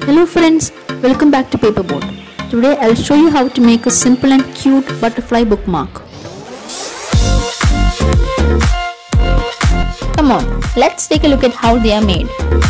Hello friends, welcome back to Paperboat. Today I'll show you how to make a simple and cute butterfly bookmark. Come on, let's take a look at how they are made.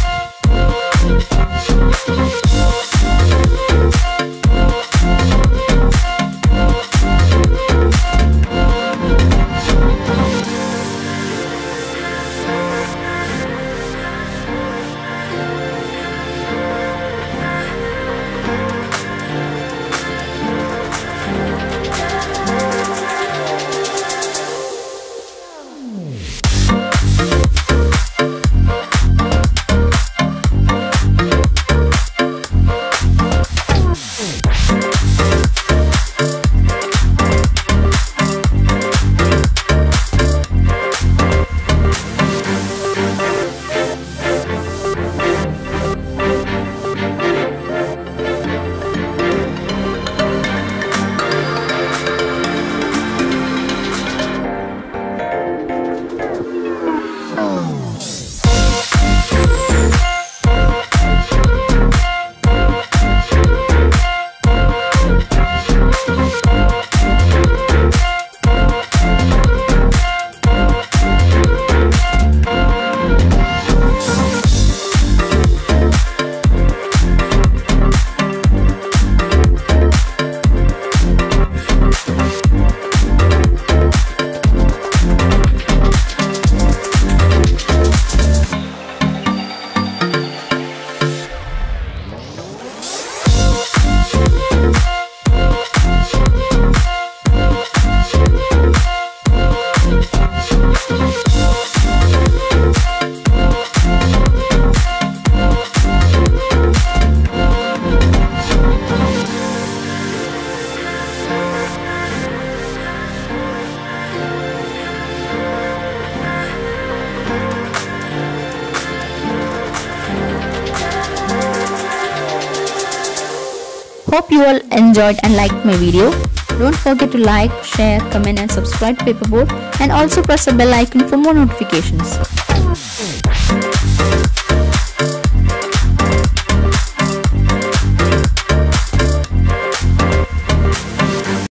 Hope you all enjoyed and liked my video. Don't forget to like, share, comment and subscribe to Paperboat, and also press the bell icon for more notifications.